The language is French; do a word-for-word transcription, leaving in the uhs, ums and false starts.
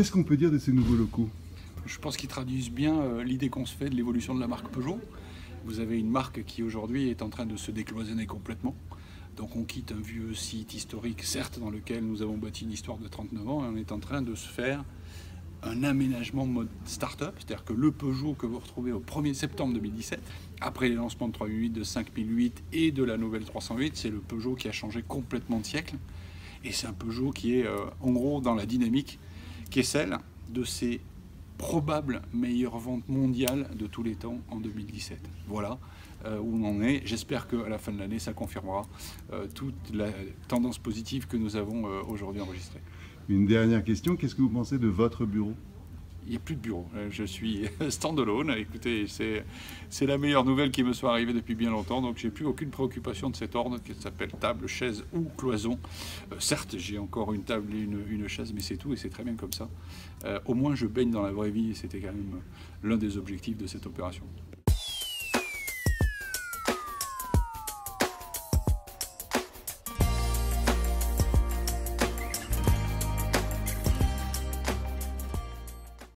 Qu'est-ce qu'on peut dire de ces nouveaux locaux? Je pense qu'ils traduisent bien euh, l'idée qu'on se fait de l'évolution de la marque Peugeot. Vous avez une marque qui aujourd'hui est en train de se décloisonner complètement. Donc on quitte un vieux site historique, certes, dans lequel nous avons bâti une histoire de trente-neuf ans, et on est en train de se faire un aménagement mode start-up, c'est-à-dire que le Peugeot que vous retrouvez au premier septembre deux mille dix-sept, après les lancements de trois mille huit, de cinq mille huit et de la nouvelle trois cent huit, c'est le Peugeot qui a changé complètement de siècle. Et c'est un Peugeot qui est, euh, en gros, dans la dynamique qui est celle de ces probables meilleures ventes mondiales de tous les temps en deux mille dix-sept. Voilà euh, où on en est. J'espère qu'à la fin de l'année, ça confirmera euh, toute la tendance positive que nous avons euh, aujourd'hui enregistrée. Une dernière question, qu'est-ce que vous pensez de votre bureau? Il n'y a plus de bureau. Je suis stand-alone. Écoutez, c'est la meilleure nouvelle qui me soit arrivée depuis bien longtemps. Donc, j'ai plus aucune préoccupation de cet ordre qui s'appelle table, chaise ou cloison. Euh, certes, j'ai encore une table et une, une chaise, mais c'est tout et c'est très bien comme ça. Euh, au moins, je baigne dans la vraie vie et c'était quand même l'un des objectifs de cette opération.